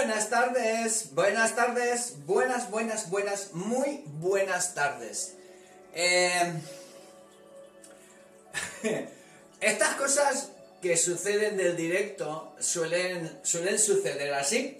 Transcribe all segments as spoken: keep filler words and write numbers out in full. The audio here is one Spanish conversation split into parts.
buenas tardes, buenas tardes, buenas, buenas, buenas, muy buenas tardes. Eh, estas cosas que suceden del directo suelen, suelen suceder así.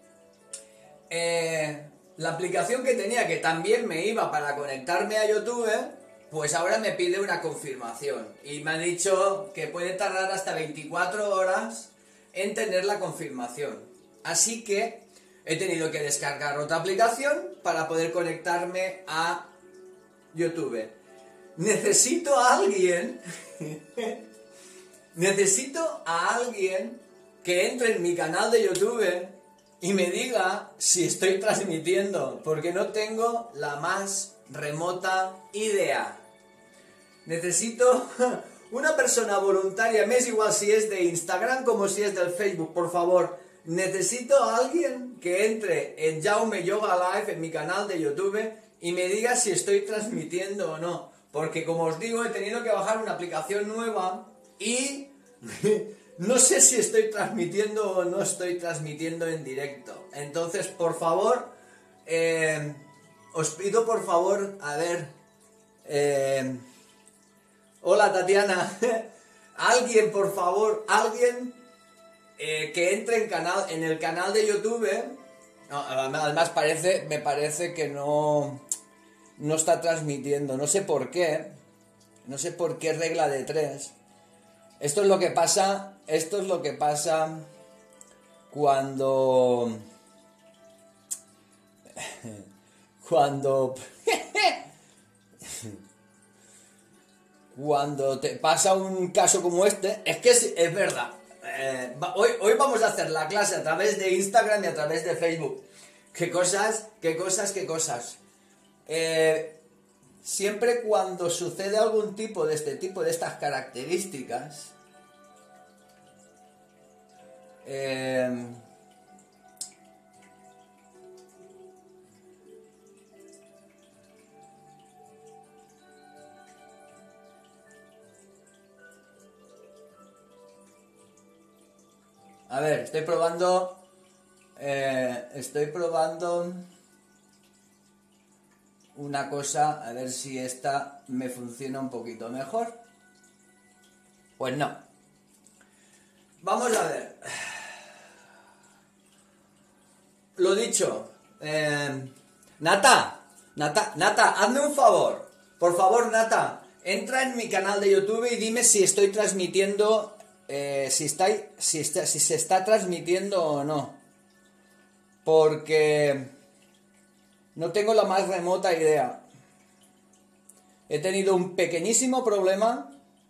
Eh, la aplicación que tenía, que también me iba para conectarme a YouTube, pues ahora me pide una confirmación. Y me ha dicho que puede tardar hasta veinticuatro horas en tener la confirmación. Así que he tenido que descargar otra aplicación para poder conectarme a YouTube. Necesito a alguien... necesito a alguien que entre en mi canal de YouTube y me diga si estoy transmitiendo, porque no tengo la más remota idea. Necesito una persona voluntaria, me es igual si es de Instagram como si es del Facebook, por favor. Necesito a alguien que entre en Jaume Yoga Live, en mi canal de YouTube, y me diga si estoy transmitiendo o no. Porque como os digo, he tenido que bajar una aplicación nueva y no sé si estoy transmitiendo o no estoy transmitiendo en directo. Entonces, por favor, eh, os pido por favor, a ver... Eh, hola Tatiana, alguien por favor, alguien eh, que entre en, canal, en el canal de YouTube. No, además parece, me parece que no, no está transmitiendo, no sé por qué, no sé por qué regla de tres. Esto es lo que pasa, esto es lo que pasa cuando, cuando, cuando te pasa un caso como este. Es que es, es verdad. Eh, hoy, hoy vamos a hacer la clase a través de Instagram y a través de Facebook. Qué cosas, qué cosas, qué cosas. Eh, siempre cuando sucede algún tipo de este tipo de estas características, eh, a ver, estoy probando, eh, estoy probando una cosa, a ver si esta me funciona un poquito mejor. Pues no. Vamos a ver. Lo dicho. Eh, Nata, Nata, Nata, hazme un favor. Por favor, Nata, entra en mi canal de YouTube y dime si estoy transmitiendo, eh, si, está, si, está, si se está transmitiendo o no. Porque no tengo la más remota idea. He tenido un pequeñísimo problema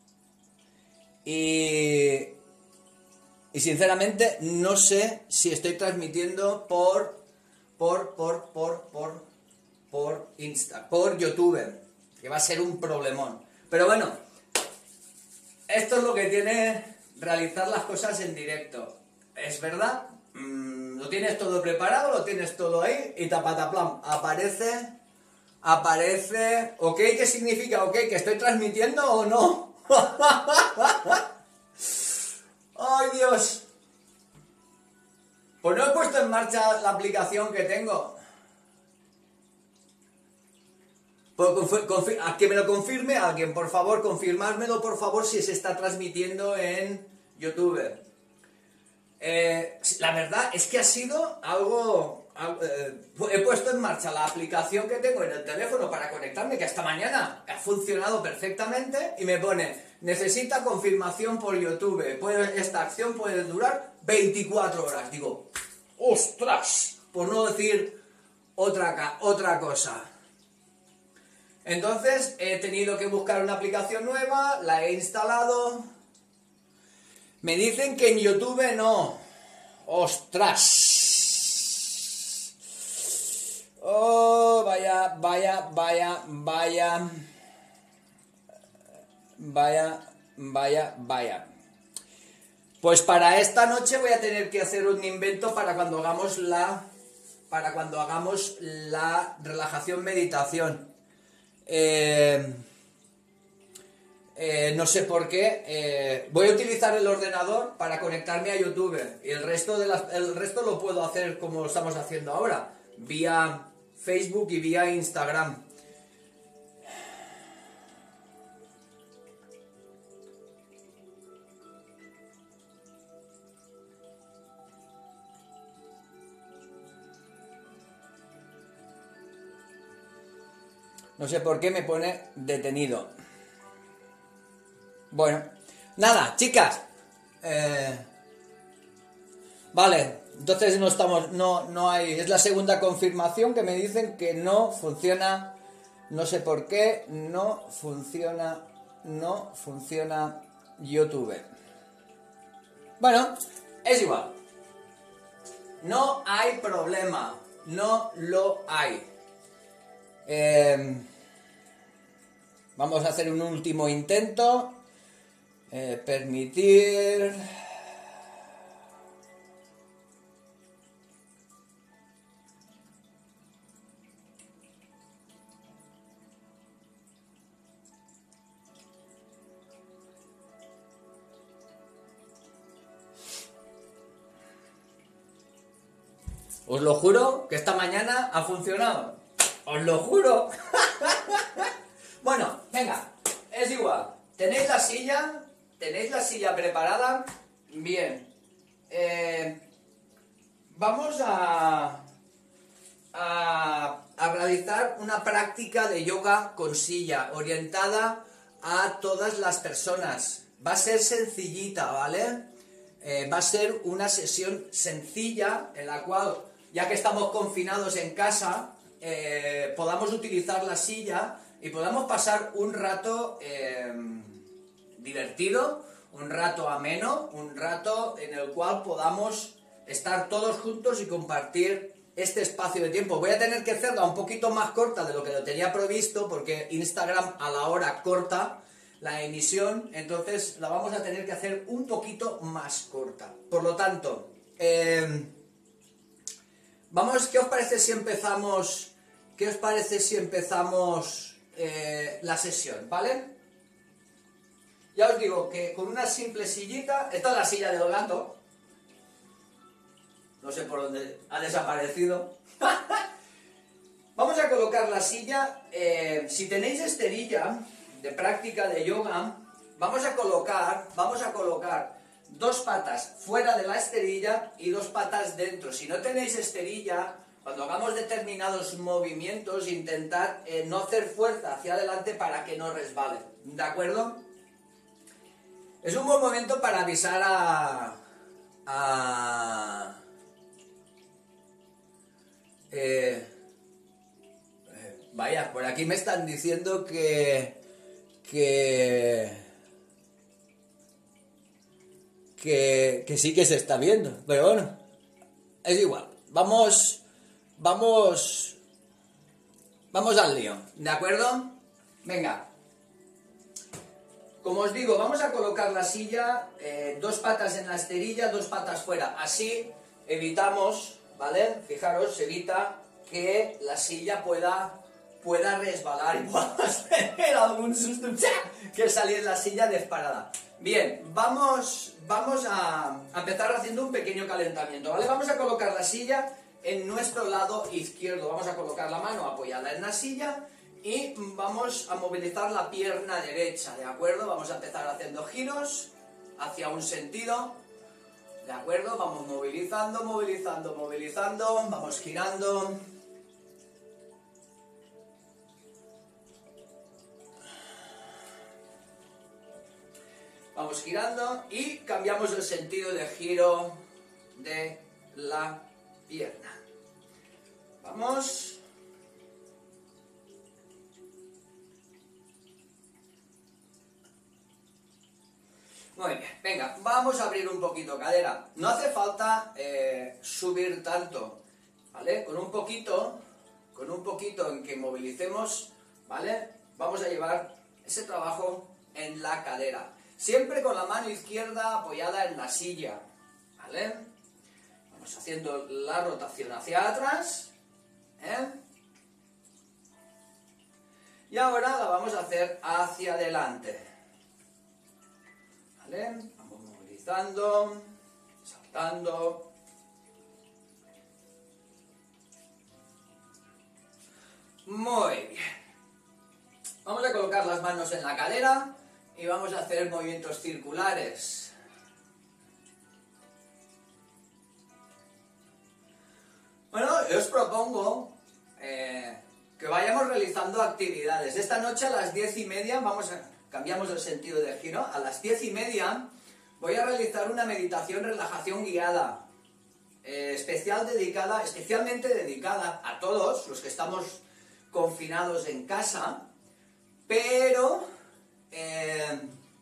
y, y sinceramente no sé si estoy transmitiendo por por por por por por Insta, por YouTube, que va a ser un problemón. Pero bueno, esto es lo que tiene realizar las cosas en directo. Es verdad. Mm, lo tienes todo preparado, lo tienes todo ahí y tapataplam, aparece, aparece, ok, ¿qué significa? Ok, que estoy transmitiendo o no. ¡Ay, Dios! Pues no he puesto en marcha la aplicación que tengo. Pues, a que me lo confirme alguien, por favor, confirmármelo, por favor, si se está transmitiendo en YouTube. Eh, la verdad es que ha sido algo... Eh, he puesto en marcha la aplicación que tengo en el teléfono para conectarme, que hasta mañana ha funcionado perfectamente, y me pone, necesita confirmación por YouTube, puede, esta acción puede durar veinticuatro horas. Digo, ¡ostras! Por no decir otra, otra cosa. Entonces he tenido que buscar una aplicación nueva, la he instalado. Me dicen que en YouTube no. ¡Ostras! Oh, vaya, vaya, vaya, vaya. Vaya, vaya, vaya. Pues para esta noche voy a tener que hacer un invento para cuando hagamos la... Para cuando hagamos la relajación meditación. Eh... eh, no sé por qué, eh, voy a utilizar el ordenador para conectarme a YouTube y el resto, de las, el resto lo puedo hacer como lo estamos haciendo ahora, vía Facebook y vía Instagram. No sé por qué me pone detenido. Bueno, nada, chicas. Eh, vale, entonces no estamos, no, no hay. Es la segunda confirmación que me dicen que no funciona. No sé por qué no funciona, no funciona YouTube. Bueno, es igual. No hay problema, no lo hay. Eh, vamos a hacer un último intento. Eh, permitir. Os lo juro que esta mañana ha funcionado. Os lo juro. Bueno, venga, es igual. ¿Tenéis la silla? ¿Tenéis la silla preparada? Bien. Eh, vamos a, a, a realizar una práctica de yoga con silla, orientada a todas las personas. Va a ser sencillita, ¿vale? Eh, va a ser una sesión sencilla en la cual, ya que estamos confinados en casa, eh, podamos utilizar la silla y podamos pasar un rato eh, divertido, un rato ameno, un rato en el cual podamos estar todos juntos y compartir este espacio de tiempo. Voy a tener que hacerla un poquito más corta de lo que lo tenía previsto, porque Instagram a la hora corta la emisión, entonces la vamos a tener que hacer un poquito más corta. Por lo tanto, eh, vamos, ¿qué os parece si empezamos, qué os parece si empezamos eh, la sesión, ¿vale? Ya os digo que con una simple sillita, esta es la silla del gato, no sé por dónde ha desaparecido. Vamos a colocar la silla, eh, si tenéis esterilla de práctica de yoga, vamos a colocar, vamos a colocar dos patas fuera de la esterilla y dos patas dentro. Si no tenéis esterilla, cuando hagamos determinados movimientos, intentad eh, no hacer fuerza hacia adelante para que no resbale, ¿de acuerdo? Es un buen momento para avisar a... a eh, eh, vaya, por aquí me están diciendo que... que... que... que sí que se está viendo, pero bueno, es igual. Vamos... vamos... vamos al lío, ¿de acuerdo? Venga. Como os digo, vamos a colocar la silla, eh, dos patas en la esterilla, dos patas fuera. Así evitamos, ¿vale? Fijaros, se evita que la silla pueda, pueda resbalar y puedas tener algún susto, que salir la silla disparada. Bien, vamos, vamos a, a empezar haciendo un pequeño calentamiento, ¿vale? Vamos a colocar la silla en nuestro lado izquierdo. Vamos a colocar la mano apoyada en la silla y vamos a movilizar la pierna derecha, ¿de acuerdo? Vamos a empezar haciendo giros hacia un sentido, ¿de acuerdo? Vamos movilizando, movilizando, movilizando, vamos girando. Vamos girando y cambiamos el sentido de giro de la pierna. Vamos. Muy bien, venga, vamos a abrir un poquito cadera. No hace falta eh, subir tanto, ¿vale? Con un poquito, con un poquito en que movilicemos, ¿vale? Vamos a llevar ese trabajo en la cadera. Siempre con la mano izquierda apoyada en la silla, ¿vale? Vamos haciendo la rotación hacia atrás, ¿eh? Y ahora la vamos a hacer hacia adelante. ¿vale? Vamos movilizando, saltando. Muy bien. Vamos a colocar las manos en la cadera y vamos a hacer movimientos circulares. Bueno, yo os propongo eh, que vayamos realizando actividades. Esta noche a las diez y media, vamos a, cambiamos el sentido de giro, a las diez y media voy a realizar una meditación relajación guiada, eh, especial dedicada, especialmente dedicada a todos los que estamos confinados en casa, pero eh,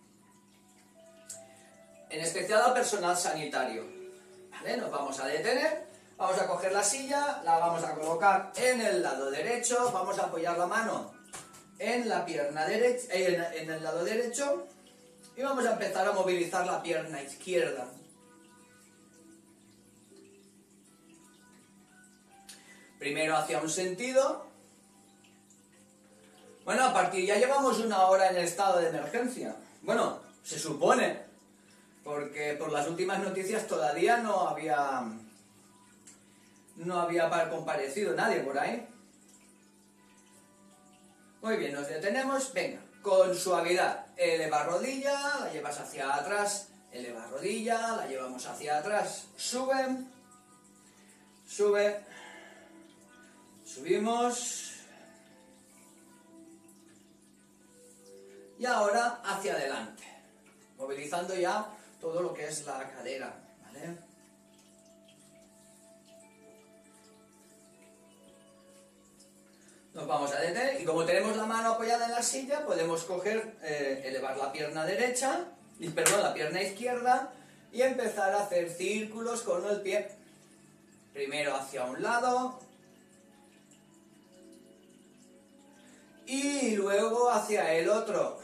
en especial al personal sanitario. ¿Vale? Nos vamos a detener. Vamos a coger la silla, la vamos a colocar en el lado derecho, vamos a apoyar la mano en la pierna derecha, en, en el lado derecho y vamos a empezar a movilizar la pierna izquierda. Primero hacia un sentido. Bueno, a partir ya llevamos una hora en el estado de emergencia. Bueno, se supone, porque por las últimas noticias todavía no había... No había comparecido nadie por ahí. Muy bien, nos detenemos. Venga, con suavidad. Eleva rodilla, la llevas hacia atrás. Eleva rodilla, la llevamos hacia atrás. Sube. Sube. Subimos. Y ahora hacia adelante. Movilizando ya todo lo que es la cadera. ¿Vale? Nos vamos a detener y como tenemos la mano apoyada en la silla, podemos coger, eh, elevar la pierna derecha, y, perdón, la pierna izquierda y empezar a hacer círculos con el pie. Primero hacia un lado y luego hacia el otro.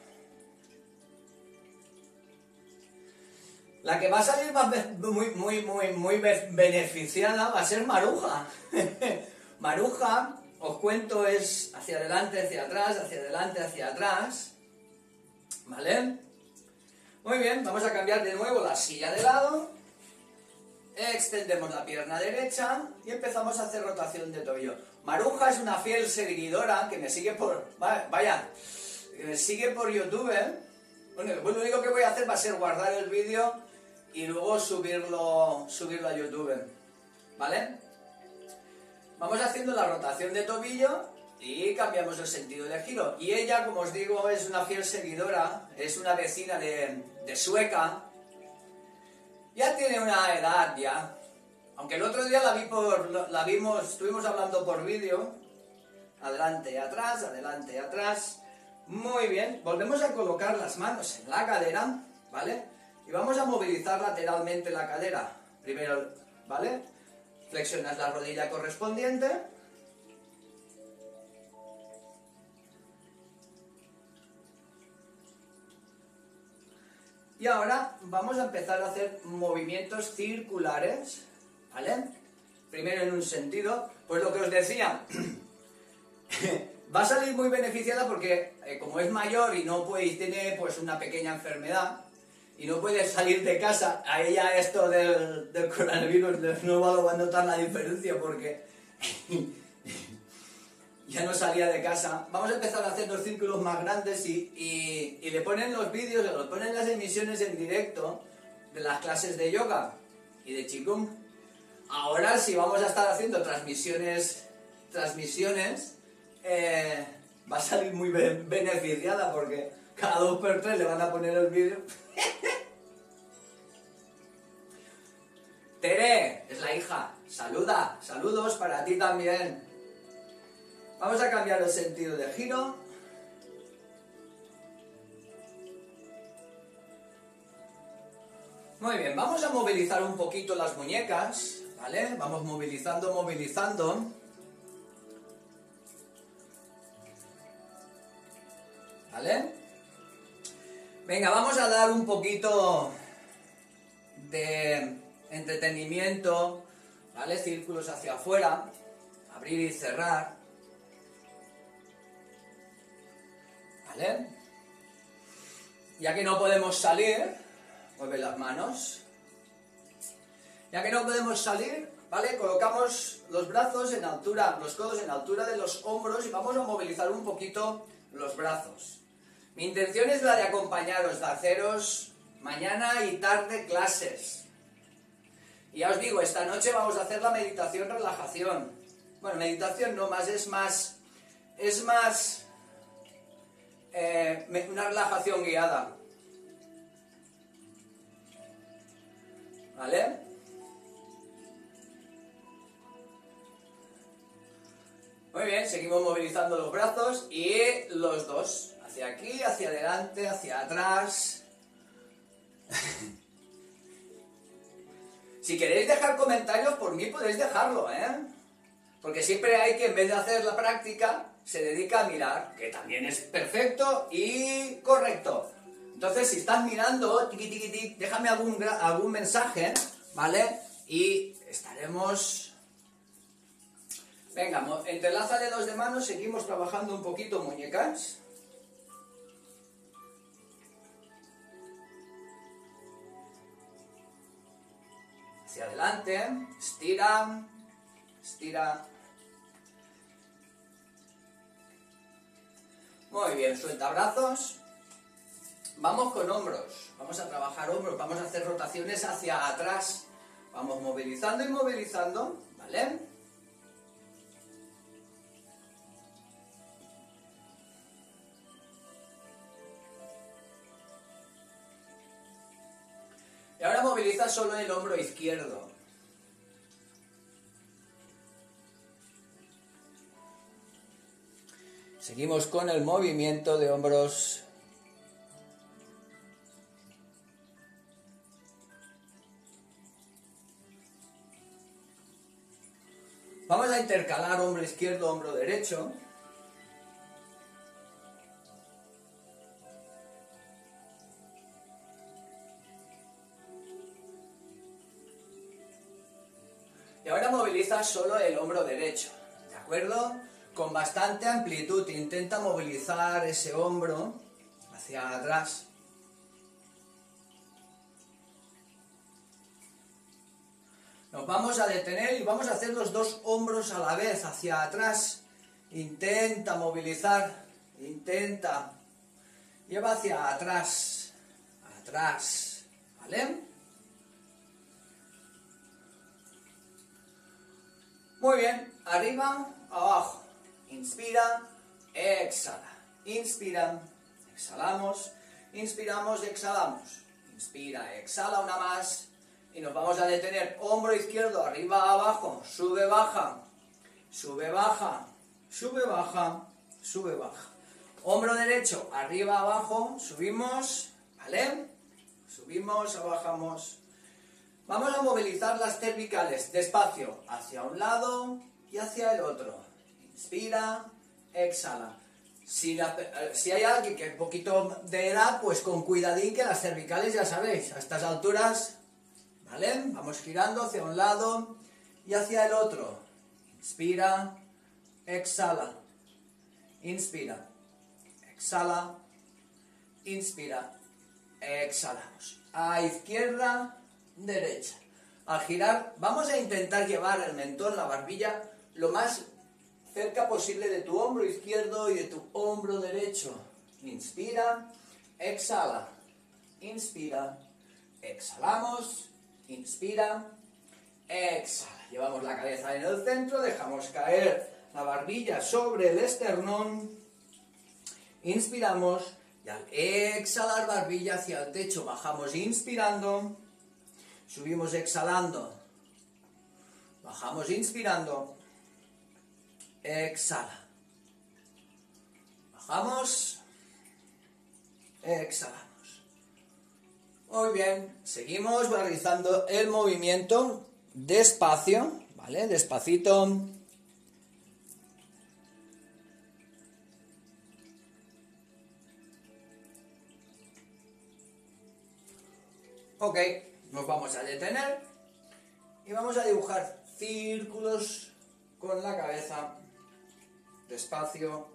La que va a salir más muy, muy, muy, muy beneficiada va a ser Maruja. Maruja... Os cuento, es hacia adelante, hacia atrás, hacia adelante, hacia atrás. ¿Vale? Muy bien, vamos a cambiar de nuevo la silla de lado. Extendemos la pierna derecha y empezamos a hacer rotación de tobillo. Maruja es una fiel seguidora que me sigue por... Vaya, que me sigue por YouTube. Bueno, lo único que voy a hacer va a ser guardar el vídeo y luego subirlo, subirlo a YouTube. ¿Vale? Vamos haciendo la rotación de tobillo y cambiamos el sentido de giro. Y ella, como os digo, es una fiel seguidora, es una vecina de, de Sueca. Ya tiene una edad ya. Aunque el otro día la vi por, la vimos, estuvimos hablando por vídeo. Adelante y atrás, adelante y atrás. Muy bien. Volvemos a colocar las manos en la cadera, ¿vale? Y vamos a movilizar lateralmente la cadera. Primero, ¿vale? Flexionas la rodilla correspondiente. Y ahora vamos a empezar a hacer movimientos circulares, ¿vale? Primero en un sentido, pues lo que os decía, va a salir muy beneficiada porque eh, como es mayor y no puede, tiene pues una pequeña enfermedad, y no puede salir de casa, a ella esto del, del coronavirus no va a notar la diferencia porque ya no salía de casa. Vamos a empezar a hacer los círculos más grandes y, y, y le ponen los vídeos, le ponen las emisiones en directo de las clases de yoga y de Qigong. Ahora si vamos a estar haciendo transmisiones, transmisiones eh, va a salir muy beneficiada porque cada dos por tres le van a poner el vídeo. Tere, es la hija, saluda, saludos para ti también. Vamos a cambiar el sentido de giro. Muy bien, vamos a movilizar un poquito las muñecas, ¿vale? Vamos movilizando, movilizando. ¿Vale? Venga, vamos a dar un poquito de entretenimiento, ¿vale? Círculos hacia afuera, abrir y cerrar, ¿vale? Ya que no podemos salir, Mueve las manos. Ya que no podemos salir, ¿vale? Colocamos los brazos en altura, los codos en altura de los hombros y vamos a movilizar un poquito los brazos. Mi intención es la de acompañaros, de haceros mañana y tarde clases. Y ya os digo, esta noche vamos a hacer la meditación relajación. Bueno, meditación no más, es más... Es más... Eh, una relajación guiada. ¿Vale? Muy bien, seguimos movilizando los brazos y los dos. Hacia aquí, hacia adelante, hacia atrás. Si queréis dejar comentarios, por mí podéis dejarlo, ¿eh? Porque siempre hay que, en vez de hacer la práctica, se dedica a mirar, que también es perfecto y correcto. Entonces, si estás mirando, tiqui, tiqui, tiqui, déjame algún, algún mensaje, ¿vale? Y estaremos... Venga, entrelaza dedos de manos, seguimos trabajando un poquito muñecas. Hacia adelante, estira, estira. Muy bien, suelta brazos. Vamos con hombros, vamos a trabajar hombros, vamos a hacer rotaciones hacia atrás. Vamos movilizando y movilizando, ¿vale? Y ahora moviliza solo el hombro izquierdo. Seguimos con el movimiento de hombros. Vamos a intercalar hombro izquierdo, hombro derecho. Y ahora moviliza solo el hombro derecho, ¿de acuerdo? Con bastante amplitud, intenta movilizar ese hombro hacia atrás. Nos vamos a detener y vamos a hacer los dos hombros a la vez, hacia atrás. Intenta movilizar, intenta. Lleva hacia atrás, atrás, ¿vale? Muy bien, arriba, abajo, inspira, exhala, inspira, exhalamos, inspiramos, exhalamos, inspira, exhala una más y nos vamos a detener, hombro izquierdo, arriba, abajo, sube, baja, sube, baja, sube, baja, sube, baja, hombro derecho, arriba, abajo, subimos, ¿vale? Subimos, bajamos. Vamos a movilizar las cervicales, despacio, hacia un lado y hacia el otro. Inspira, exhala. Si, la, si hay alguien que es un poquito de edad, pues con cuidadín que las cervicales ya sabéis, a estas alturas, ¿vale? Vamos girando hacia un lado y hacia el otro. Inspira, exhala. Inspira, exhala, inspira, exhalamos. A izquierda, derecha. Al girar, vamos a intentar llevar el mentón, la barbilla, lo más cerca posible de tu hombro izquierdo y de tu hombro derecho. Inspira, exhala, inspira, exhalamos, inspira, exhala. Llevamos la cabeza en el centro, dejamos caer la barbilla sobre el esternón, inspiramos y al exhalar barbilla hacia el techo, bajamos inspirando, subimos exhalando, bajamos inspirando, exhala, bajamos, exhalamos. Muy bien, seguimos realizando el movimiento despacio, ¿vale? Despacito. Ok, nos vamos a detener y vamos a dibujar círculos con la cabeza, despacio,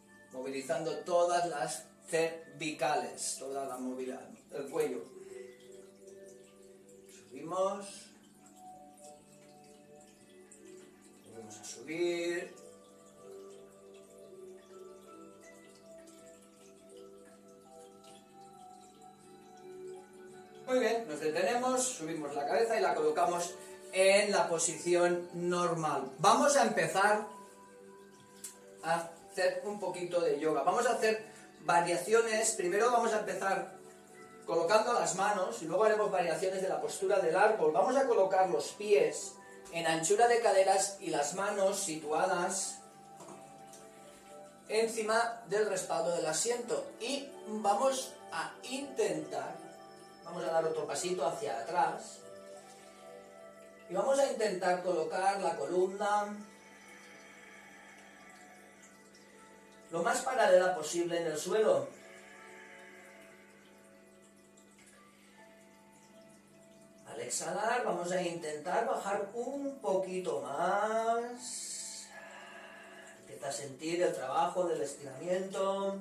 movilizando todas las cervicales, toda la movilidad, el cuello. Subimos. Vamos a subir. Muy bien, nos detenemos, subimos la cabeza y la colocamos en la posición normal. Vamos a empezar a hacer un poquito de yoga. Vamos a hacer variaciones. Primero vamos a empezar colocando las manos y luego haremos variaciones de la postura del árbol. Vamos a colocar los pies en anchura de caderas y las manos situadas encima del respaldo del asiento. Y vamos a intentar, vamos a dar otro pasito hacia atrás y vamos a intentar colocar la columna lo más paralela posible en el suelo. Al exhalar vamos a intentar bajar un poquito más. Empieza a sentir el trabajo del estiramiento.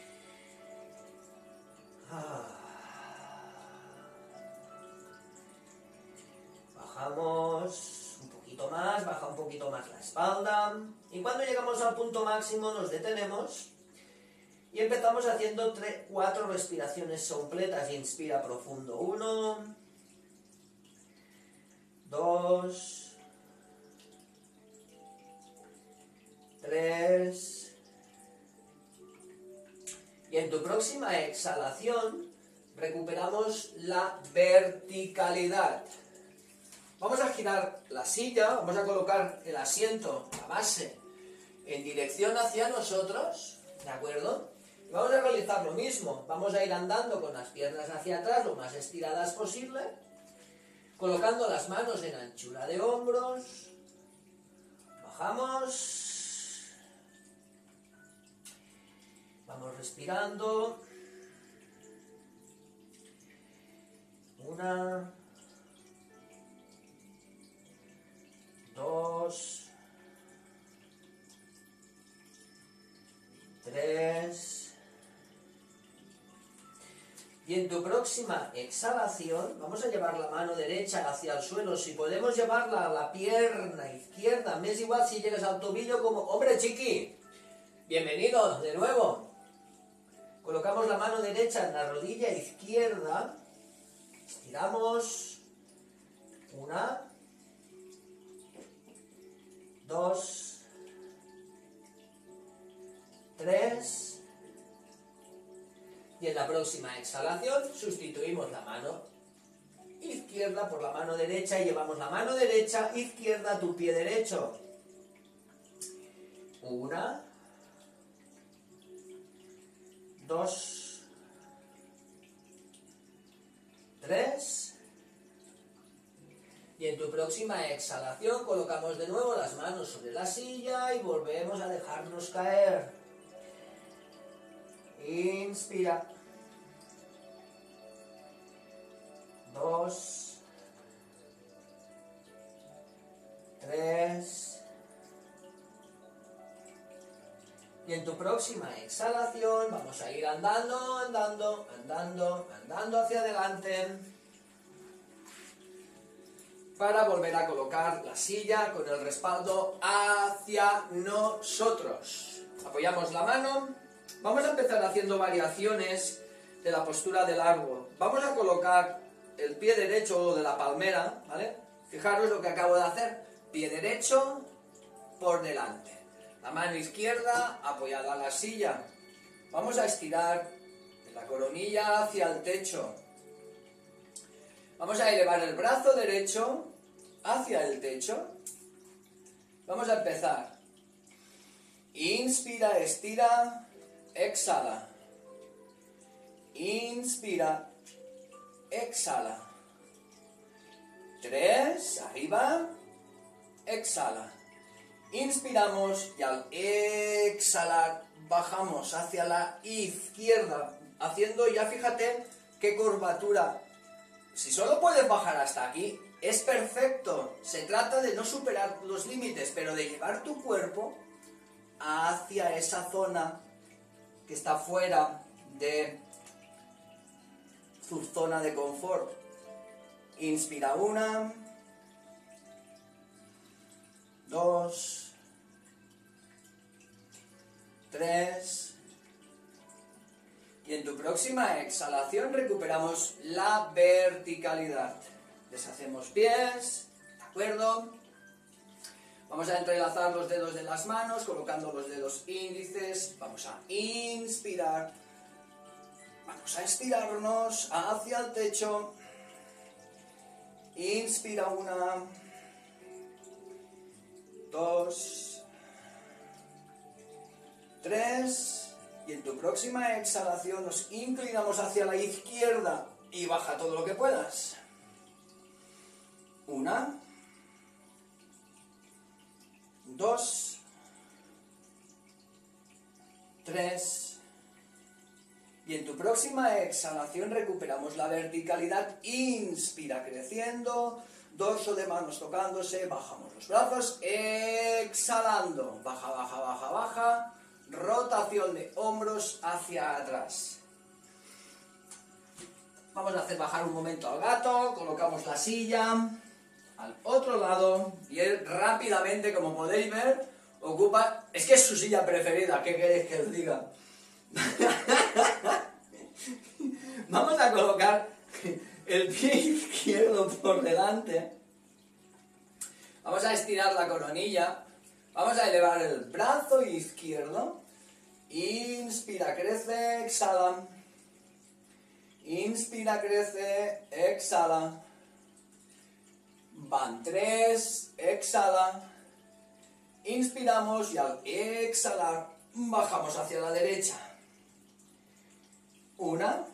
Bajamos un poquito más, baja un poquito más la espalda. Y cuando llegamos al punto máximo nos detenemos y empezamos haciendo tres, cuatro respiraciones completas. Inspira profundo. Uno, dos, tres. Y en tu próxima exhalación recuperamos la verticalidad. Vamos a girar la silla, vamos a colocar el asiento, la base, en dirección hacia nosotros, ¿de acuerdo? Y vamos a realizar lo mismo, vamos a ir andando con las piernas hacia atrás, lo más estiradas posible, colocando las manos en anchura de hombros, bajamos, vamos respirando, una, dos, tres, y en tu próxima exhalación vamos a llevar la mano derecha hacia el suelo. Si podemos llevarla a la pierna izquierda, me es igual si llegas al tobillo como... ¡Hombre, chiqui! Bienvenido de nuevo. Colocamos la mano derecha en la rodilla izquierda, estiramos, una, dos, tres, y en la próxima exhalación sustituimos la mano izquierda por la mano derecha y llevamos la mano derecha, izquierda a tu pie derecho. Una, dos, tres, y en tu próxima exhalación colocamos de nuevo las manos sobre la silla y volvemos a dejarnos caer. Inspira. Dos, tres, y en tu próxima exhalación vamos a ir andando, andando, andando, andando hacia adelante para volver a colocar la silla con el respaldo hacia nosotros. Apoyamos la mano, vamos a empezar haciendo variaciones de la postura del árbol. Vamos a colocar el pie derecho de la palmera, ¿vale? Fijaros lo que acabo de hacer, pie derecho por delante. La mano izquierda apoyada a la silla. Vamos a estirar la coronilla hacia el techo. Vamos a elevar el brazo derecho hacia el techo. Vamos a empezar. Inspira, estira, exhala. Inspira, exhala. Tres, arriba, exhala. Inspiramos y al exhalar bajamos hacia la izquierda, haciendo ya, fíjate qué curvatura. Si solo puedes bajar hasta aquí, es perfecto. Se trata de no superar los límites, pero de llevar tu cuerpo hacia esa zona que está fuera de su zona de confort. Inspira una, dos, tres. Y en tu próxima exhalación recuperamos la verticalidad. Deshacemos pies, ¿de acuerdo? Vamos a entrelazar los dedos de las manos, colocando los dedos índices. Vamos a inspirar. Vamos a estirarnos hacia el techo. Inspira una, dos, tres. Y en tu próxima exhalación nos inclinamos hacia la izquierda y baja todo lo que puedas. Una, dos, tres. Y en tu próxima exhalación recuperamos la verticalidad. Inspira creciendo, dorso de manos tocándose, bajamos los brazos, exhalando, baja, baja, baja, baja, rotación de hombros hacia atrás. Vamos a hacer bajar un momento al gato, colocamos la silla al otro lado y él rápidamente, como podéis ver, ocupa... Es que es su silla preferida, ¿qué queréis que os diga? Vamos a colocar el pie izquierdo por delante. Vamos a estirar la coronilla. Vamos a elevar el brazo izquierdo. Inspira, crece, exhala. Inspira, crece, exhala. Van tres, exhala. Inspiramos y al exhalar bajamos hacia la derecha. Una,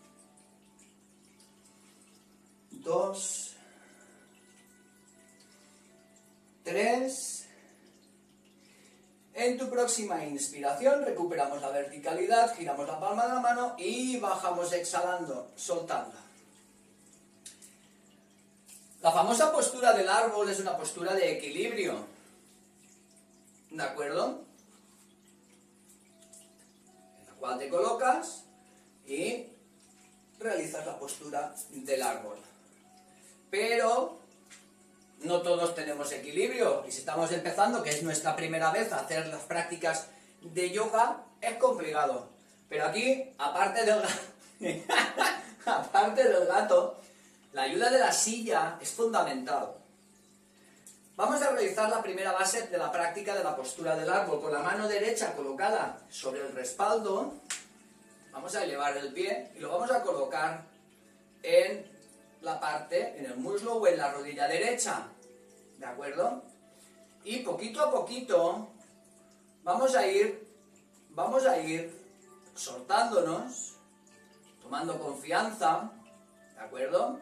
dos, tres. En tu próxima inspiración recuperamos la verticalidad, giramos la palma de la mano y bajamos exhalando, soltando. La famosa postura del árbol es una postura de equilibrio. ¿De acuerdo? En la cual te colocas y realizas la postura del árbol. Pero no todos tenemos equilibrio y si estamos empezando, que es nuestra primera vez a hacer las prácticas de yoga, es complicado. Pero aquí, aparte del gato, aparte del gato, la ayuda de la silla es fundamental. Vamos a realizar la primera base de la práctica de la postura del árbol. Con la mano derecha colocada sobre el respaldo, vamos a elevar el pie y lo vamos a colocar en la parte, en el muslo o en la rodilla derecha. ¿De acuerdo? Y poquito a poquito vamos a ir, vamos a ir soltándonos, tomando confianza. ¿De acuerdo?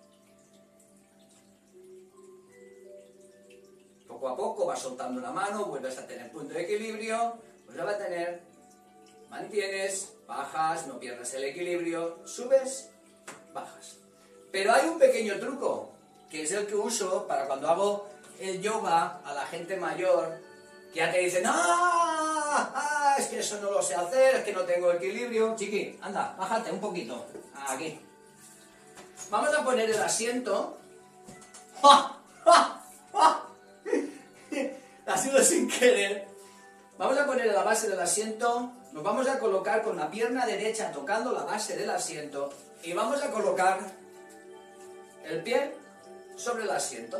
Poco a poco vas soltando una mano, vuelves a tener punto de equilibrio, vuelves a tener, mantienes, bajas, no pierdes el equilibrio, subes, bajas. Pero hay un pequeño truco, que es el que uso para cuando hago el yoga a la gente mayor, que ya te dicen, ¡ah! ¡Ah! Es que eso no lo sé hacer, es que no tengo equilibrio. Chiqui, anda, bájate un poquito, aquí. Vamos a poner el asiento. ¡Ja! ¡Ja! ¡Ja! Ha sido sin querer. Vamos a poner la base del asiento, nos vamos a colocar con la pierna derecha tocando la base del asiento y vamos a colocar el pie sobre el asiento.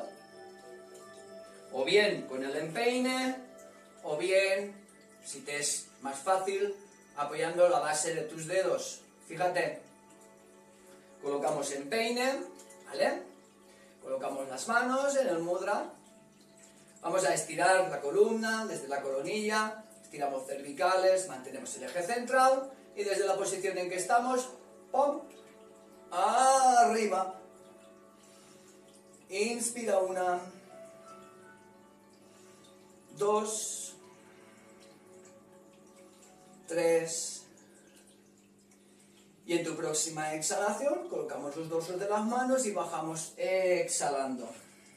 O bien con el empeine, o bien, si te es más fácil, apoyando la base de tus dedos. Fíjate, colocamos empeine, ¿vale? Colocamos las manos en el mudra. Vamos a estirar la columna desde la coronilla, estiramos cervicales, mantenemos el eje central y desde la posición en que estamos, ¡pum!, arriba. Inspira una, dos, tres. Y en tu próxima exhalación colocamos los dorsos de las manos y bajamos exhalando.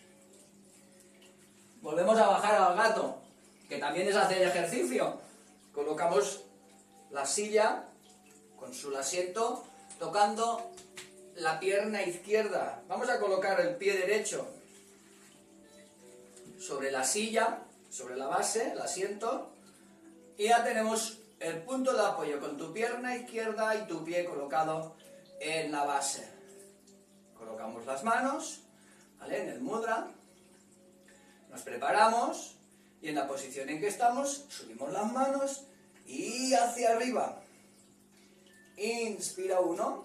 Volvemos a bajar al gato, que también es hacer ejercicio. Colocamos la silla con su asiento, tocando la pierna izquierda. Vamos a colocar el pie derecho sobre la silla, sobre la base, el asiento, y ya tenemos el punto de apoyo con tu pierna izquierda y tu pie colocado en la base. Colocamos las manos, ¿vale?, en el mudra, nos preparamos y en la posición en que estamos subimos las manos y hacia arriba. Inspira uno,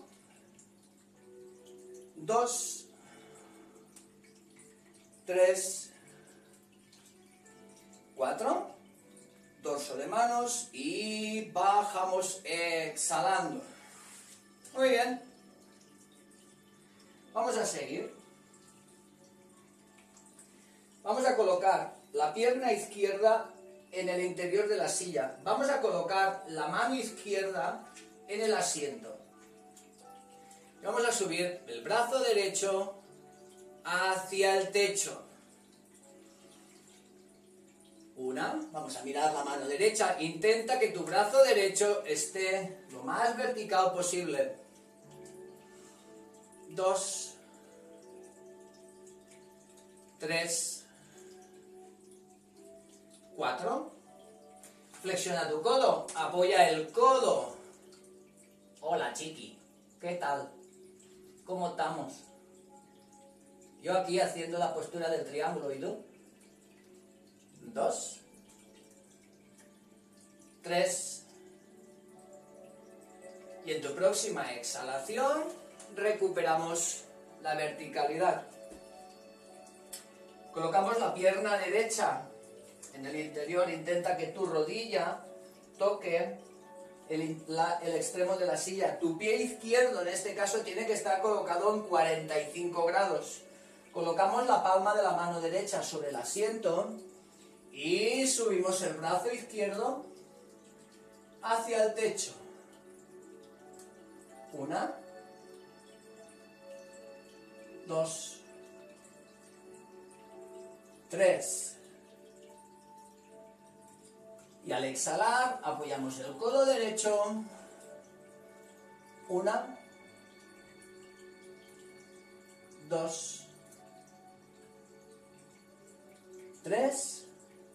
dos, tres, cuatro, dorso de manos y bajamos exhalando. Muy bien, vamos a seguir. Vamos a colocar la pierna izquierda en el interior de la silla. Vamos a colocar la mano izquierda en el asiento. Y vamos a subir el brazo derecho hacia el techo. Una, vamos a mirar la mano derecha. Intenta que tu brazo derecho esté lo más vertical posible. Dos, tres, cuatro. Flexiona tu codo, apoya el codo. Hola, chiqui, ¿qué tal? ¿Cómo estamos? Yo aquí haciendo la postura del triángulo, ¿y tú? Dos, tres, y en tu próxima exhalación recuperamos la verticalidad. Colocamos la pierna derecha en el interior, intenta que tu rodilla toque el, la, el extremo de la silla. Tu pie izquierdo en este caso tiene que estar colocado en cuarenta y cinco grados. Colocamos la palma de la mano derecha sobre el asiento y subimos el brazo izquierdo hacia el techo. Una, dos, tres. Y al exhalar apoyamos el codo derecho. Una, dos, tres.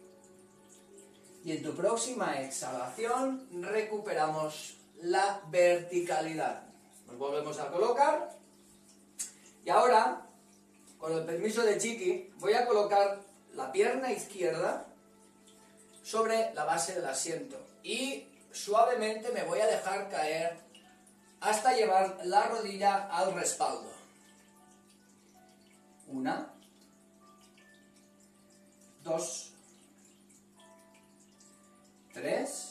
Y en tu próxima exhalación recuperamos la verticalidad. Nos volvemos a colocar. Y ahora, con el permiso de Chiqui, voy a colocar la pierna izquierda sobre la base del asiento. Y suavemente me voy a dejar caer hasta llevar la rodilla al respaldo. Una, dos, tres.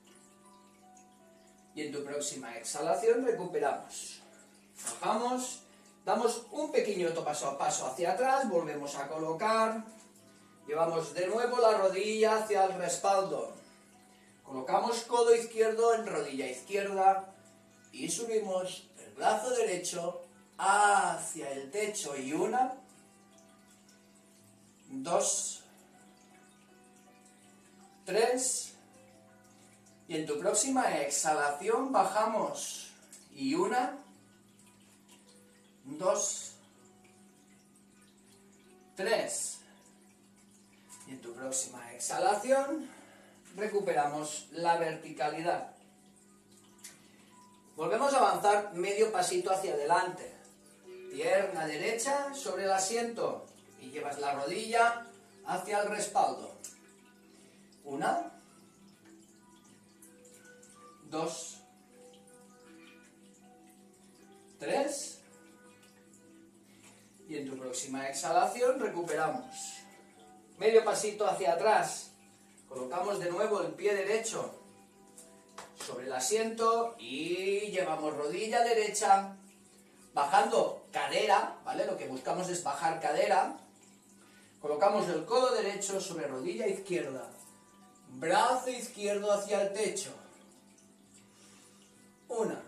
Y en tu próxima exhalación recuperamos. Bajamos, damos un pequeño paso a paso hacia atrás, volvemos a colocar, llevamos de nuevo la rodilla hacia el respaldo. Colocamos codo izquierdo en rodilla izquierda y subimos el brazo derecho hacia el techo. Y una, dos, tres. Y en tu próxima exhalación bajamos. Y una, dos, tres. Y en tu próxima exhalación recuperamos la verticalidad. Volvemos a avanzar medio pasito hacia adelante. Pierna derecha sobre el asiento y llevas la rodilla hacia el respaldo. Una, dos, tres. Y en tu próxima exhalación recuperamos. Medio pasito hacia atrás. Colocamos de nuevo el pie derecho sobre el asiento y llevamos rodilla derecha, bajando cadera, ¿vale? Lo que buscamos es bajar cadera. Colocamos el codo derecho sobre rodilla izquierda, brazo izquierdo hacia el techo. Una,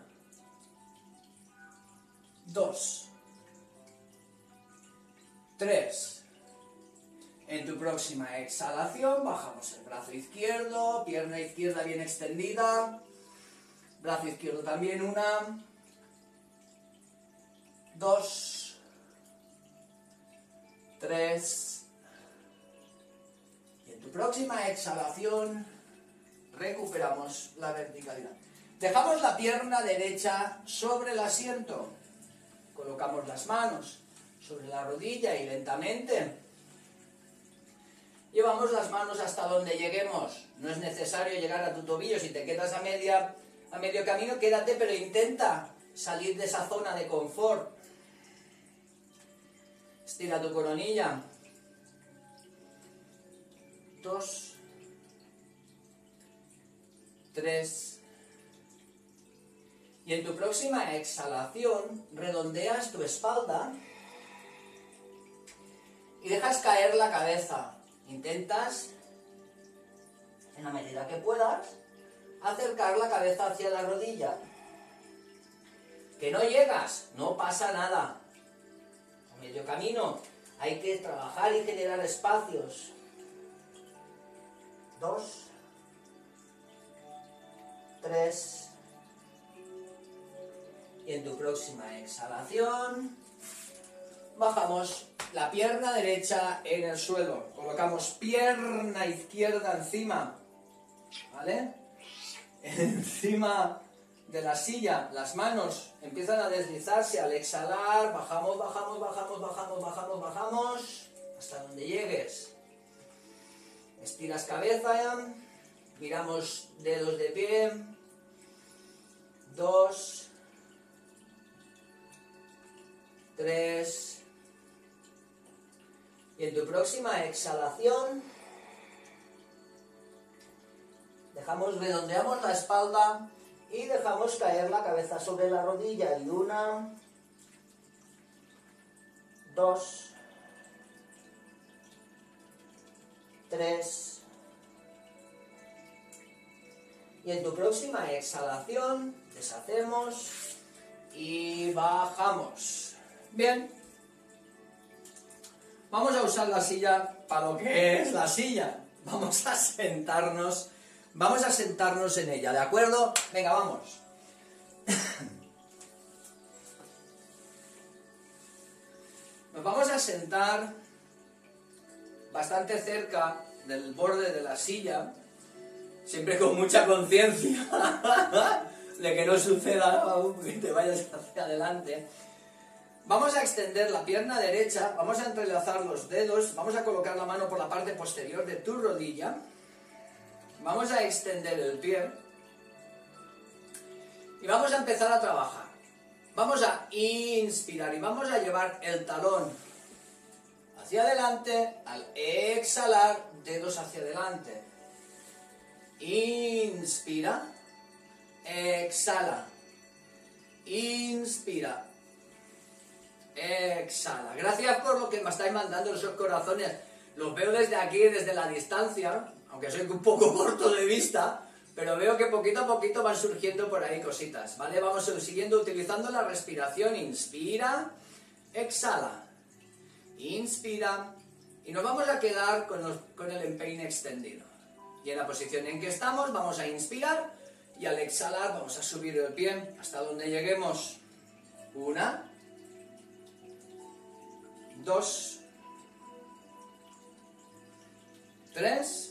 dos, tres. En tu próxima exhalación bajamos el brazo izquierdo, pierna izquierda bien extendida, brazo izquierdo también. Una, dos, tres, y en tu próxima exhalación recuperamos la verticalidad. Dejamos la pierna derecha sobre el asiento, colocamos las manos sobre la rodilla y lentamente llevamos las manos hasta donde lleguemos. No es necesario llegar a tu tobillo. Si te quedas a, media, a medio camino, quédate, pero intenta salir de esa zona de confort. Estira tu coronilla. Dos, tres, y en tu próxima exhalación redondeas tu espalda y dejas caer la cabeza. Intentas, en la medida que puedas, acercar la cabeza hacia la rodilla. Que no llegas, no pasa nada. A medio camino hay que trabajar y generar espacios. Dos, tres, y en tu próxima exhalación bajamos la pierna derecha en el suelo, colocamos pierna izquierda encima, ¿vale? Encima de la silla, las manos empiezan a deslizarse al exhalar, bajamos, bajamos, bajamos, bajamos, bajamos, bajamos, hasta donde llegues. Estiras cabeza, miramos dedos de pie, dos, tres, y en tu próxima exhalación dejamos, redondeamos la espalda y dejamos caer la cabeza sobre la rodilla. Y una, dos, tres, y en tu próxima exhalación deshacemos y bajamos. Bien, vamos a usar la silla para lo que es la silla. Vamos a sentarnos, vamos a sentarnos en ella, ¿de acuerdo? Venga, vamos. Nos vamos a sentar bastante cerca del borde de la silla, siempre con mucha conciencia de que no suceda que te vayas hacia adelante. Vamos a extender la pierna derecha, vamos a entrelazar los dedos, vamos a colocar la mano por la parte posterior de tu rodilla, vamos a extender el pie y vamos a empezar a trabajar. Vamos a inspirar y vamos a llevar el talón hacia adelante, al exhalar, dedos hacia adelante. Inspira, exhala, inspira, exhala. Gracias por lo que me estáis mandando esos corazones. Los veo desde aquí, desde la distancia, aunque soy un poco corto de vista, pero veo que poquito a poquito van surgiendo por ahí cositas, ¿vale? Vamos siguiendo utilizando la respiración. Inspira, exhala, inspira, y nos vamos a quedar con, los, con el empeine extendido. Y en la posición en que estamos vamos a inspirar y al exhalar vamos a subir el pie hasta donde lleguemos. Una, dos, tres,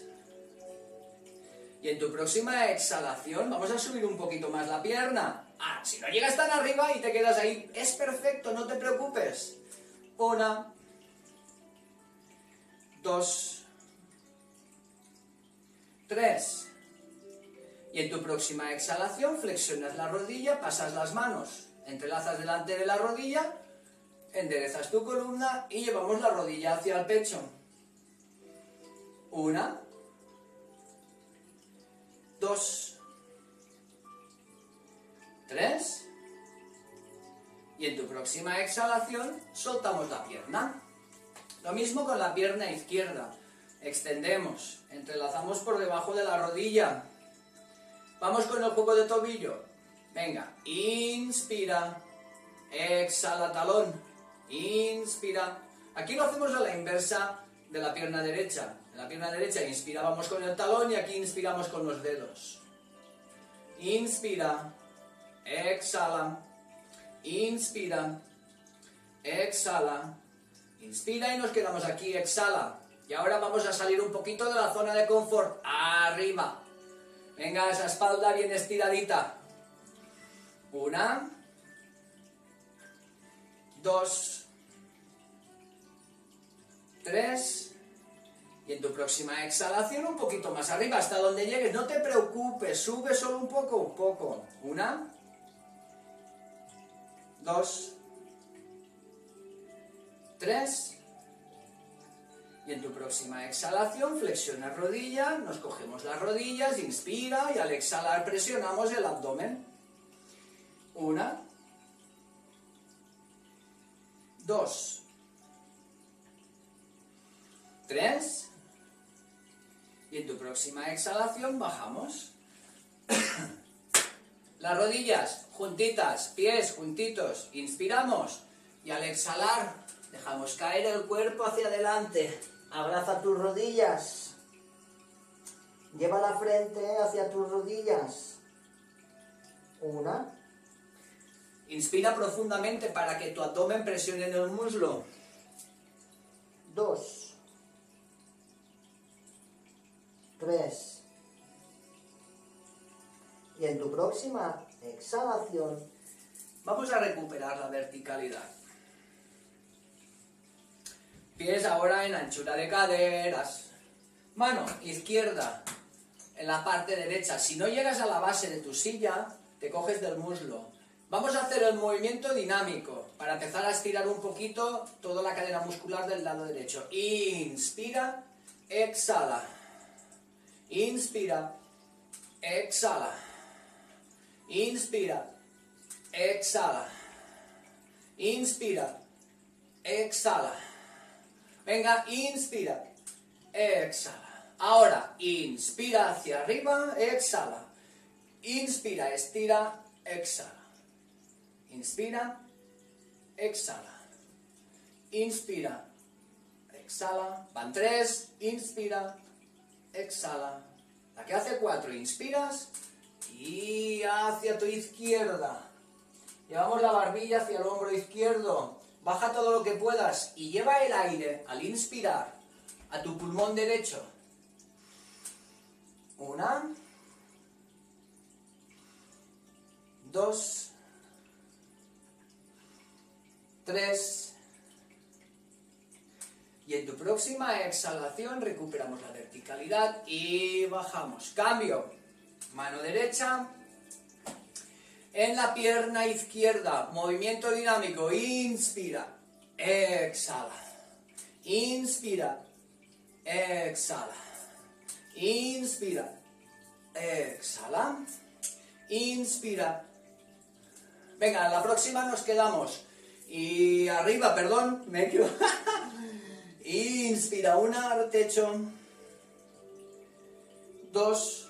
y en tu próxima exhalación vamos a subir un poquito más la pierna. Ah, si no llegas tan arriba y te quedas ahí, es perfecto, no te preocupes. Una, dos, tres, y en tu próxima exhalación flexionas la rodilla, pasas las manos, entrelazas delante de la rodilla, enderezas tu columna y llevamos la rodilla hacia el pecho. Una, dos, tres, y en tu próxima exhalación soltamos la pierna. Lo mismo con la pierna izquierda. Extendemos, entrelazamos por debajo de la rodilla. Vamos con el juego de tobillo. Venga, inspira, exhala talón, inspira. Aquí lo hacemos a la inversa de la pierna derecha. En la pierna derecha inspirábamos con el talón y aquí inspiramos con los dedos. Inspira, exhala, inspira, exhala, inspira y nos quedamos aquí, exhala. Y ahora vamos a salir un poquito de la zona de confort, arriba. Venga, esa espalda bien estiradita. Una, dos, tres, y en tu próxima exhalación un poquito más arriba, hasta donde llegues, no te preocupes, sube solo un poco, un poco. Una, dos, tres, y en tu próxima exhalación flexiona rodilla, nos cogemos las rodillas, inspira y al exhalar presionamos el abdomen. Una, dos, tres, y en tu próxima exhalación bajamos. Las rodillas juntitas, pies juntitos, inspiramos y al exhalar dejamos caer el cuerpo hacia adelante. Abraza tus rodillas. Lleva la frente hacia tus rodillas. Una. Inspira profundamente para que tu abdomen presione en el muslo. Dos. Tres. Y en tu próxima exhalación vamos a recuperar la verticalidad. Pies ahora en anchura de caderas. Mano izquierda en la parte derecha. Si no llegas a la base de tu silla, te coges del muslo. Vamos a hacer el movimiento dinámico para empezar a estirar un poquito toda la cadena muscular del lado derecho. Inspira, exhala. Inspira, exhala. Inspira, exhala. Inspira, exhala. Venga, inspira, exhala. Ahora, inspira hacia arriba, exhala. Inspira, estira, exhala. Inspira, exhala. Inspira, exhala. Van tres, inspira, exhala. La que hace cuatro, inspiras y hacia tu izquierda. Llevamos la barbilla hacia el hombro izquierdo. Baja todo lo que puedas y lleva el aire al inspirar a tu pulmón derecho. Una, dos, tres, y en tu próxima exhalación recuperamos la verticalidad y bajamos. Cambio, mano derecha en la pierna izquierda, movimiento dinámico, inspira, exhala, inspira, exhala, inspira, exhala, inspira. Venga, la próxima nos quedamos. Y arriba, perdón, me equivoco. Inspira, una al techo. Dos.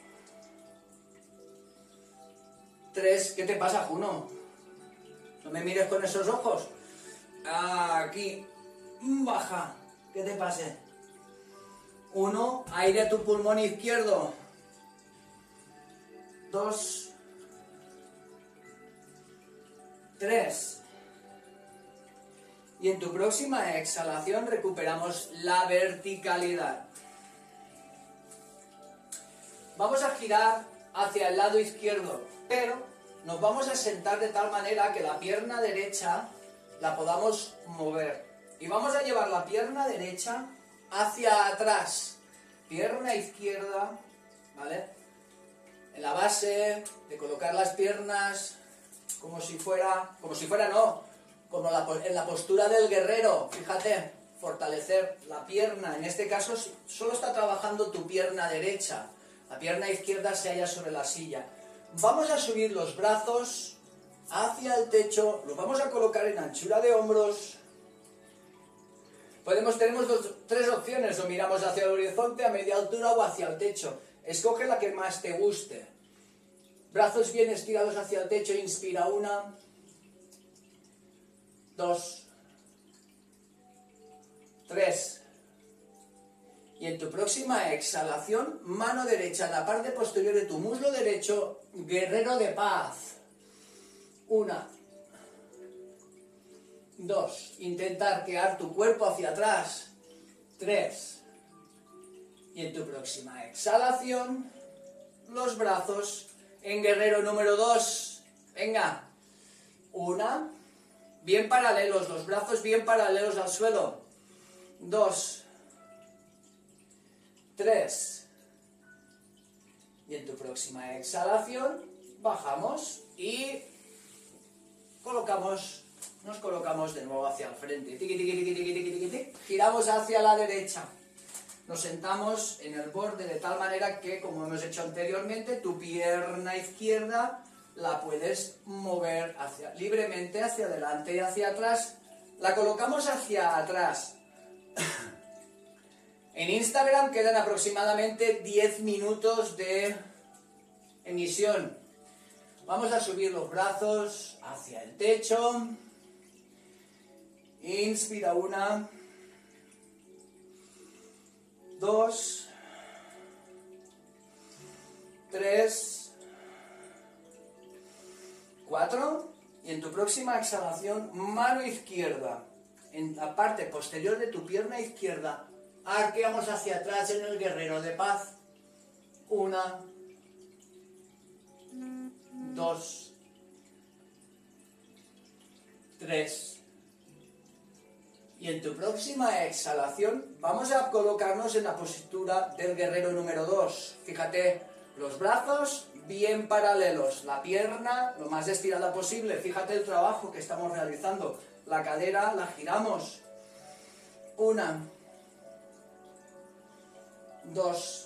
Tres. ¿Qué te pasa, Juno? No me mires con esos ojos. Aquí. Baja. ¿Qué te pase? Uno. Aire a tu pulmón izquierdo. Dos. Tres. Y en tu próxima exhalación recuperamos la verticalidad. Vamos a girar hacia el lado izquierdo, pero nos vamos a sentar de tal manera que la pierna derecha la podamos mover. Y vamos a llevar la pierna derecha hacia atrás. Pierna izquierda, ¿vale? En la base, de colocar las piernas como si fuera, como si fuera no, como la, en la postura del guerrero, fíjate, fortalecer la pierna, en este caso solo está trabajando tu pierna derecha, la pierna izquierda se halla sobre la silla. Vamos a subir los brazos hacia el techo, los vamos a colocar en anchura de hombros. Podemos, tenemos dos, tres opciones, o miramos hacia el horizonte a media altura o hacia el techo. Escoge la que más te guste. Brazos bien estirados hacia el techo, inspira una, dos, tres. Y en tu próxima exhalación, mano derecha en la parte posterior de tu muslo derecho, guerrero de paz. Una, dos. Intentar arquear tu cuerpo hacia atrás. tres. Y en tu próxima exhalación, los brazos en guerrero número dos. Venga. Una. Bien paralelos, los brazos bien paralelos al suelo. Dos. Tres. Y en tu próxima exhalación, bajamos y colocamos, nos colocamos de nuevo hacia el frente. Tiqui, tiqui, tiqui, tiqui, tiqui, tiqui, tiqui. Giramos hacia la derecha. Nos sentamos en el borde de tal manera que, como hemos hecho anteriormente, tu pierna izquierda la puedes mover hacia, libremente hacia adelante y hacia atrás. La colocamos hacia atrás. En Instagram quedan aproximadamente diez minutos de emisión. Vamos a subir los brazos hacia el techo. Inspira una. Dos, tres, cuatro, y en tu próxima exhalación, mano izquierda, en la parte posterior de tu pierna izquierda, arqueamos hacia atrás en el guerrero de paz. Una, dos, tres. Y en tu próxima exhalación vamos a colocarnos en la postura del guerrero número dos. Fíjate, los brazos bien paralelos, la pierna lo más estirada posible. Fíjate el trabajo que estamos realizando. La cadera la giramos. Una, dos,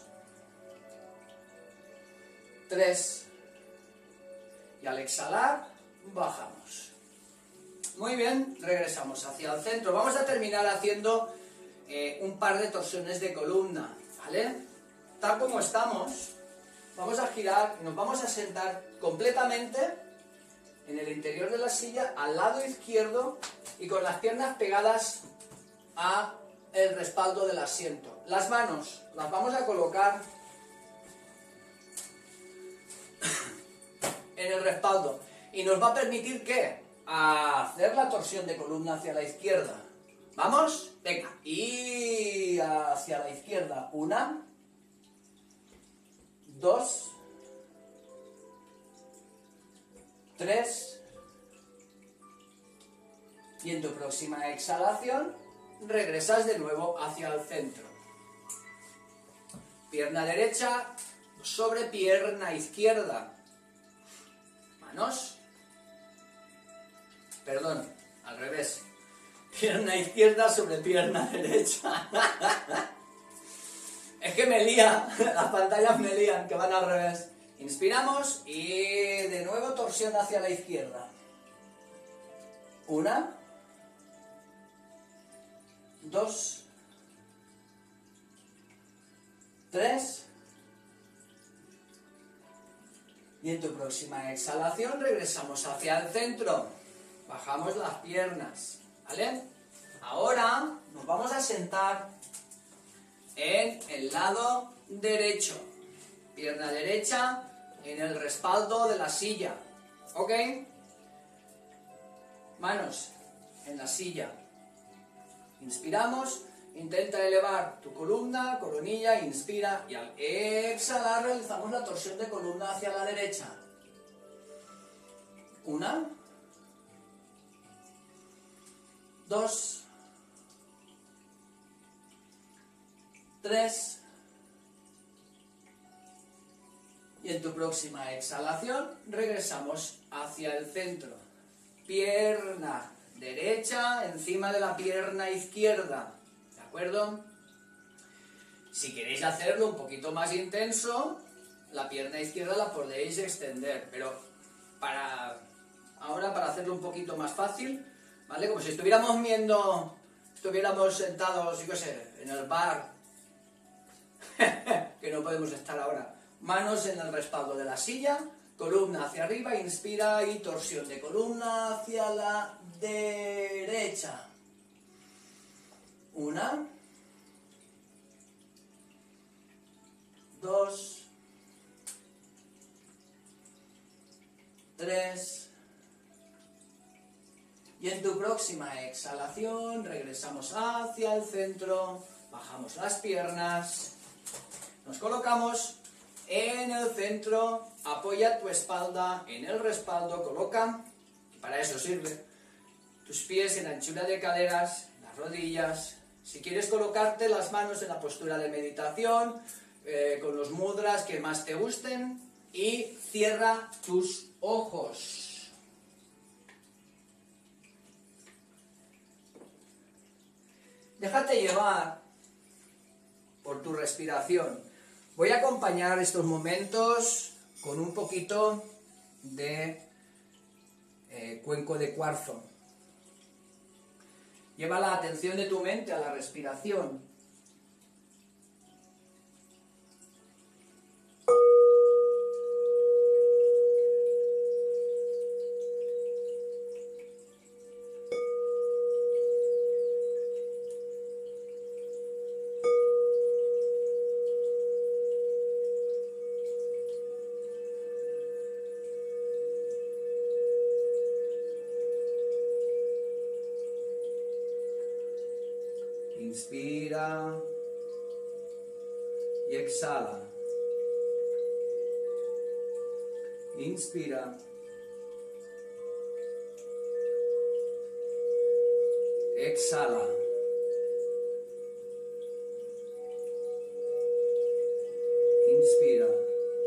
tres. Y al exhalar, bajamos. Muy bien, regresamos hacia el centro. Vamos a terminar haciendo eh, un par de torsiones de columna, ¿vale? Tal como estamos, vamos a girar y nos vamos a sentar completamente en el interior de la silla, al lado izquierdo, y con las piernas pegadas a el respaldo del asiento. Las manos las vamos a colocar en el respaldo y nos va a permitir ¿qué? A hacer la torsión de columna hacia la izquierda. ¿Vamos? Venga. Y hacia la izquierda. Una. Dos. Tres. Y en tu próxima exhalación, regresas de nuevo hacia el centro. Pierna derecha sobre pierna izquierda. Manos. Perdón, al revés. Pierna izquierda sobre pierna derecha. Es que me lía, las pantallas me lían, que van al revés. Inspiramos y de nuevo torsión hacia la izquierda. Una. Dos. Tres. Y en tu próxima exhalación regresamos hacia el centro. Bajamos las piernas, ¿vale? Ahora nos vamos a sentar en el lado derecho. Pierna derecha en el respaldo de la silla, ¿ok? Manos en la silla. Inspiramos, intenta elevar tu columna, coronilla, inspira y al exhalar realizamos la torsión de columna hacia la derecha. Una. Dos, tres, y en tu próxima exhalación regresamos hacia el centro. Pierna derecha encima de la pierna izquierda, ¿de acuerdo? Si queréis hacerlo un poquito más intenso, la pierna izquierda la podéis extender, pero para ahora, para hacerlo un poquito más fácil, ¿vale? Como si estuviéramos viendo, estuviéramos sentados, yo qué sé, en el bar, que no podemos estar ahora. Manos en el respaldo de la silla, columna hacia arriba, inspira y torsión de columna hacia la derecha. Una. Dos. Tres. Y Y en tu próxima exhalación regresamos hacia el centro, bajamos las piernas, nos colocamos en el centro, apoya tu espalda en el respaldo, coloca, y para eso sirve, tus pies en anchura de caderas, las rodillas. Si quieres colocarte las manos en la postura de meditación, eh, con los mudras que más te gusten, y cierra tus ojos. Déjate llevar por tu respiración. Voy a acompañar estos momentos con un poquito de eh, cuenco de cuarzo. Lleva la atención de tu mente a la respiración. Inspira y exhala. Inspira. Exhala. Inspira.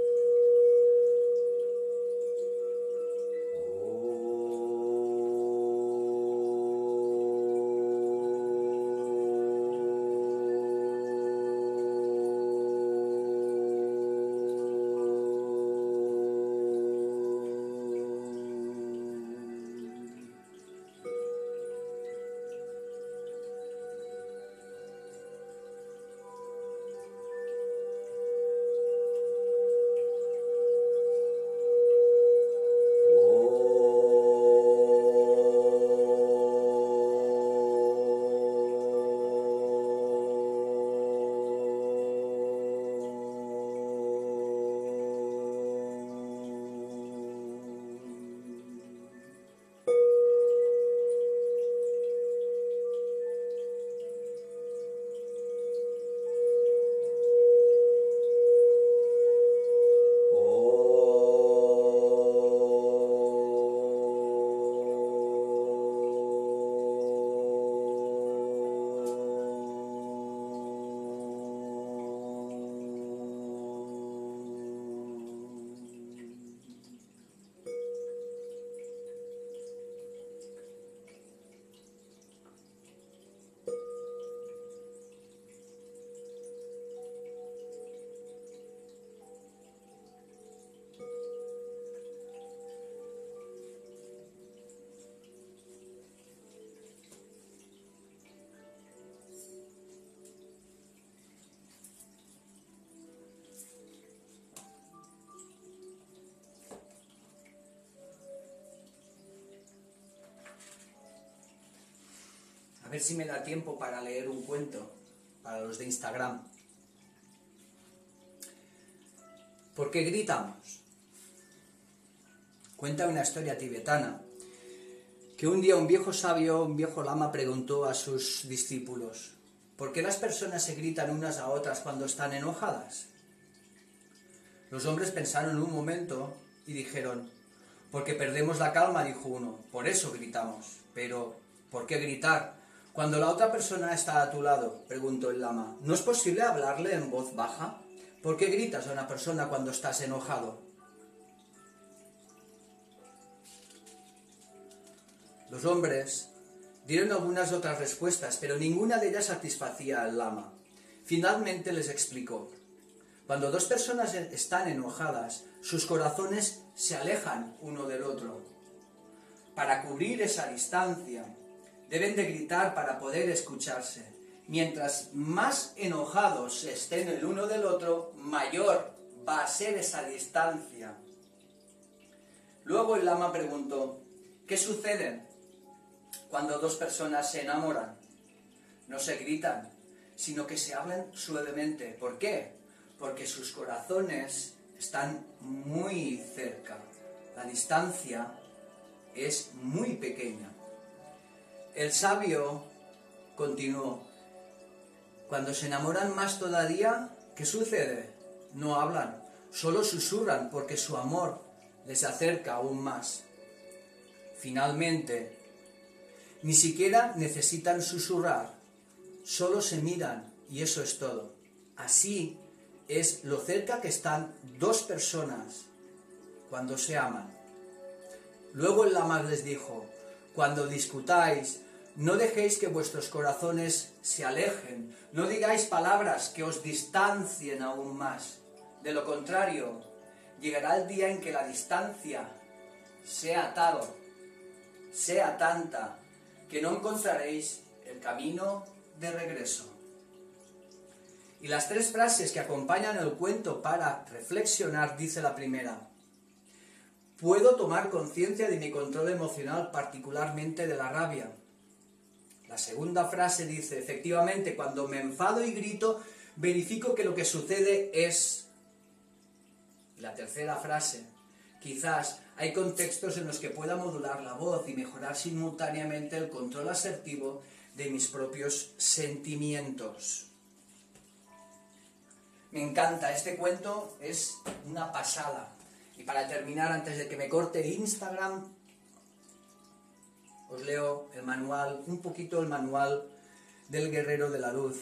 A ver si me da tiempo para leer un cuento para los de Instagram. ¿Por qué gritamos? Cuenta una historia tibetana que un día un viejo sabio, un viejo lama, preguntó a sus discípulos: ¿por qué las personas se gritan unas a otras cuando están enojadas? Los hombres pensaron un momento y dijeron: porque perdemos la calma, dijo uno, por eso gritamos. Pero, ¿por qué gritar? Cuando la otra persona está a tu lado, preguntó el lama, ¿no es posible hablarle en voz baja? ¿Por qué gritas a una persona cuando estás enojado? Los hombres dieron algunas otras respuestas, pero ninguna de ellas satisfacía al lama. Finalmente les explicó: cuando dos personas están enojadas, sus corazones se alejan uno del otro. Para cubrir esa distancia, deben de gritar para poder escucharse. Mientras más enojados estén el uno del otro, mayor va a ser esa distancia. Luego el lama preguntó: ¿qué sucede cuando dos personas se enamoran? No se gritan, sino que se hablan suavemente. ¿Por qué? Porque sus corazones están muy cerca. La distancia es muy pequeña. El sabio continuó: cuando se enamoran más todavía, ¿qué sucede? No hablan, solo susurran porque su amor les acerca aún más. Finalmente, ni siquiera necesitan susurrar, solo se miran y eso es todo. Así es lo cerca que están dos personas cuando se aman. Luego el Lamarck les dijo: cuando discutáis, no dejéis que vuestros corazones se alejen, no digáis palabras que os distancien aún más. De lo contrario, llegará el día en que la distancia sea tal, sea tanta, que no encontraréis el camino de regreso. Y las tres frases que acompañan el cuento para reflexionar, dice la primera: puedo tomar conciencia de mi control emocional, particularmente de la rabia. La segunda frase dice: efectivamente, cuando me enfado y grito, verifico que lo que sucede es... Y la tercera frase: quizás hay contextos en los que pueda modular la voz y mejorar simultáneamente el control asertivo de mis propios sentimientos. Me encanta, este cuento es una pasada. Y para terminar, antes de que me corte Instagram, os leo el manual, un poquito el manual del Guerrero de la Luz.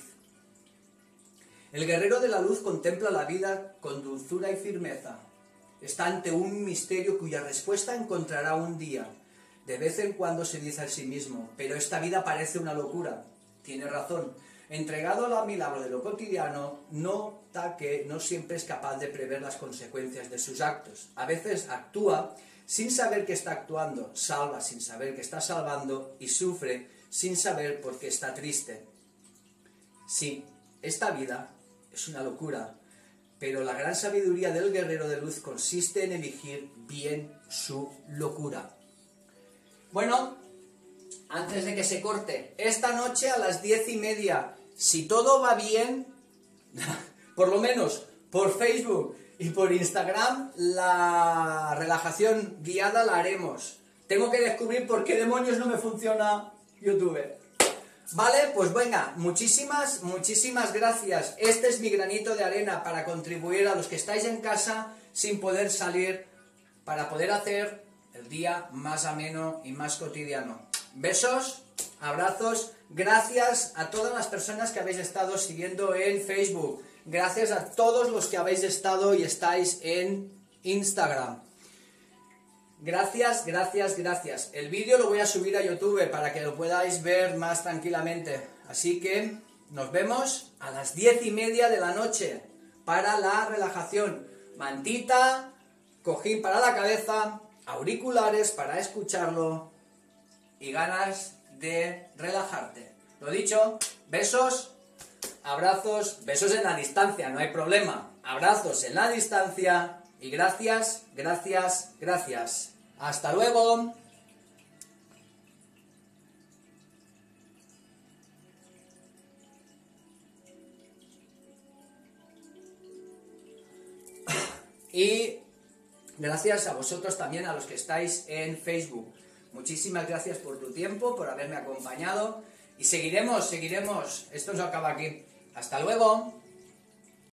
El Guerrero de la Luz contempla la vida con dulzura y firmeza. Está ante un misterio cuya respuesta encontrará un día. De vez en cuando se dice a sí mismo: pero esta vida parece una locura. Tiene razón. Entregado al milagro de lo cotidiano, nota que no siempre es capaz de prever las consecuencias de sus actos. A veces actúa sin saber que está actuando, salva sin saber que está salvando y sufre sin saber por qué está triste. Sí, esta vida es una locura, pero la gran sabiduría del guerrero de luz consiste en elegir bien su locura. Bueno, antes de que se corte, esta noche a las diez y media, si todo va bien, por lo menos por Facebook y por Instagram, la relajación guiada la haremos. Tengo que descubrir por qué demonios no me funciona YouTube. Vale, pues venga, muchísimas, muchísimas gracias. Este es mi granito de arena para contribuir a los que estáis en casa sin poder salir, para poder hacer el día más ameno y más cotidiano. Besos, abrazos, gracias a todas las personas que habéis estado siguiendo en Facebook. Gracias a todos los que habéis estado y estáis en Instagram. Gracias, gracias, gracias. El vídeo lo voy a subir a YouTube para que lo podáis ver más tranquilamente. Así que nos vemos a las diez y media de la noche para la relajación. Mantita, cojín para la cabeza, auriculares para escucharlo y ganas de relajarte. Lo dicho, besos, abrazos, besos en la distancia, no hay problema. Abrazos en la distancia. Y gracias, gracias, gracias. ¡Hasta luego! Y gracias a vosotros también, a los que estáis en Facebook. Muchísimas gracias por tu tiempo, por haberme acompañado. Y seguiremos, seguiremos. Esto no acaba aquí. ¡Hasta luego!